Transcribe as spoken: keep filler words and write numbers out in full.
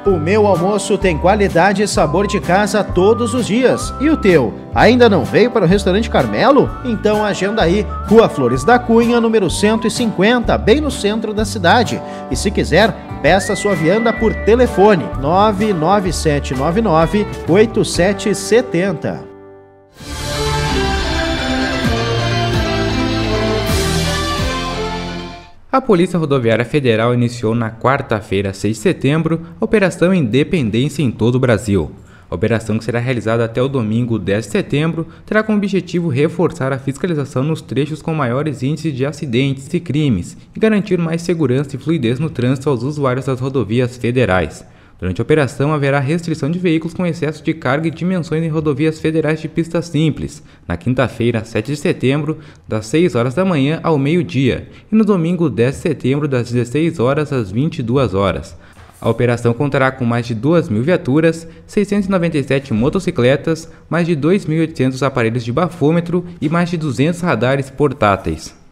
O meu almoço tem qualidade e sabor de casa todos os dias. E o teu? Ainda não veio para o Restaurante Carmelo? Então agenda aí, Rua Flores da Cunha, número cento e cinquenta, bem no centro da cidade. E se quiser, peça sua vianda por telefone nove nove sete nove nove oito sete sete zero. A Polícia Rodoviária Federal iniciou na quarta-feira, seis de setembro, a Operação Independência em todo o Brasil. A operação, que será realizada até o domingo, dez de setembro, terá como objetivo reforçar a fiscalização nos trechos com maiores índices de acidentes e crimes e garantir mais segurança e fluidez no trânsito aos usuários das rodovias federais. Durante a operação, haverá restrição de veículos com excesso de carga e dimensões em rodovias federais de pista simples, na quinta-feira, sete de setembro, das seis horas da manhã ao meio-dia, e no domingo, dez de setembro, das dezesseis horas às vinte e duas horas. A operação contará com mais de duas mil viaturas, seiscentas e noventa e sete motocicletas, mais de dois mil e oitocentos aparelhos de bafômetro e mais de duzentos radares portáteis.